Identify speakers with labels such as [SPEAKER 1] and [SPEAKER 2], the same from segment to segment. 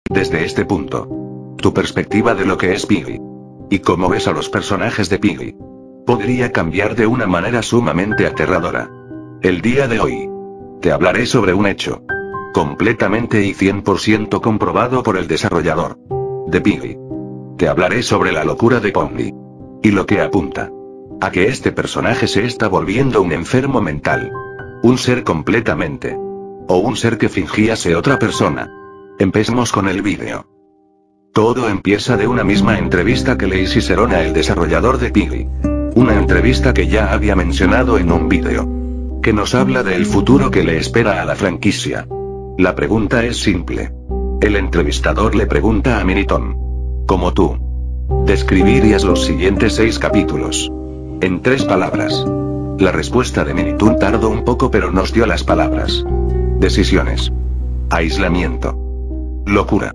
[SPEAKER 1] Desde este punto, tu perspectiva de lo que es Piggy y cómo ves a los personajes de Piggy podría cambiar de una manera sumamente aterradora. El día de hoy, te hablaré sobre un hecho completamente y 100% comprobado por el desarrollador de Piggy. Te hablaré sobre la locura de Pony y lo que apunta a que este personaje se está volviendo un enfermo mental, un ser completamente, o un ser que fingía ser otra persona. Empecemos con el vídeo. Todo empieza de una misma entrevista que le hicieron a el desarrollador de Piggy. Una entrevista que ya había mencionado en un vídeo, que nos habla del futuro que le espera a la franquicia. La pregunta es simple. El entrevistador le pregunta a Miniton: ¿cómo tú describirías los siguientes 6 capítulos? En 3 palabras. La respuesta de Minitoon tardó un poco, pero nos dio las palabras: decisiones, aislamiento, locura.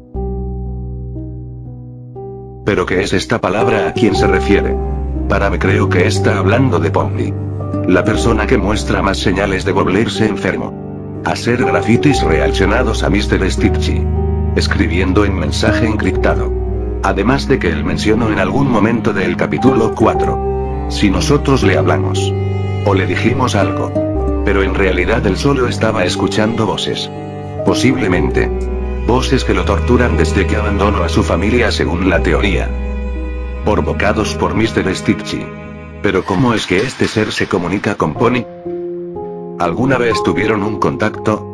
[SPEAKER 1] ¿Pero qué es esta palabra? ¿A quién se refiere? Para mí creo que está hablando de Pony, la persona que muestra más señales de volverse enfermo, hacer grafitis reaccionados a Mr. Stitchy, escribiendo en mensaje encriptado. Además de que él mencionó en algún momento del capítulo 4, si nosotros le hablamos o le dijimos algo, pero en realidad él solo estaba escuchando voces. Posiblemente voces que lo torturan desde que abandonó a su familia, según la teoría, provocados por Mr. Stitchy. Pero ¿cómo es que este ser se comunica con Pony? ¿Alguna vez tuvieron un contacto?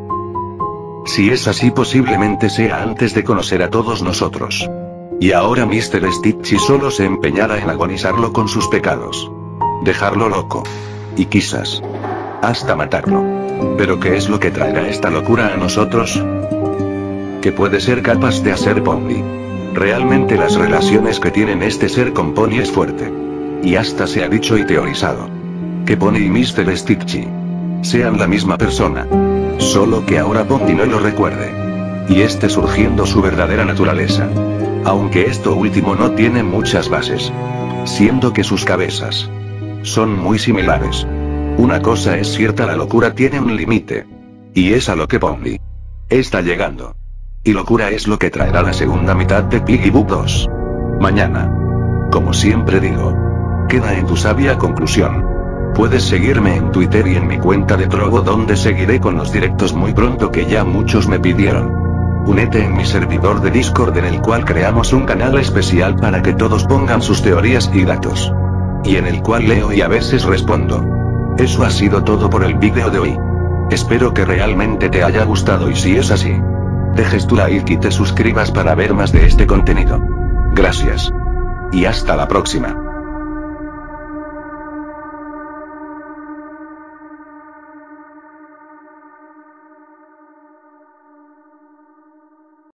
[SPEAKER 1] Si es así, posiblemente sea antes de conocer a todos nosotros. Y ahora Mr. Stitchy solo se empeñará en agonizarlo con sus pecados, dejarlo loco, y quizás hasta matarlo. ¿Pero qué es lo que traerá esta locura a nosotros? ¿Qué puede ser capaz de hacer Pony? Realmente las relaciones que tienen este ser con Pony es fuerte. Y hasta se ha dicho y teorizado que Pony y Mr. Stitchy sean la misma persona, solo que ahora Pony no lo recuerde y esté surgiendo su verdadera naturaleza. Aunque esto último no tiene muchas bases, siendo que sus cabezas son muy similares. Una cosa es cierta: la locura tiene un límite, y es a lo que Pony está llegando. Y locura es lo que traerá la segunda mitad de Piggy Book 2. Mañana. Como siempre digo, queda en tu sabia conclusión. Puedes seguirme en Twitter y en mi cuenta de Trovo, donde seguiré con los directos muy pronto, que ya muchos me pidieron. Únete en mi servidor de Discord, en el cual creamos un canal especial para que todos pongan sus teorías y datos, y en el cual leo y a veces respondo. Eso ha sido todo por el vídeo de hoy. Espero que realmente te haya gustado, y si es así, dejes tu like y te suscribas para ver más de este contenido. Gracias. Y hasta la próxima.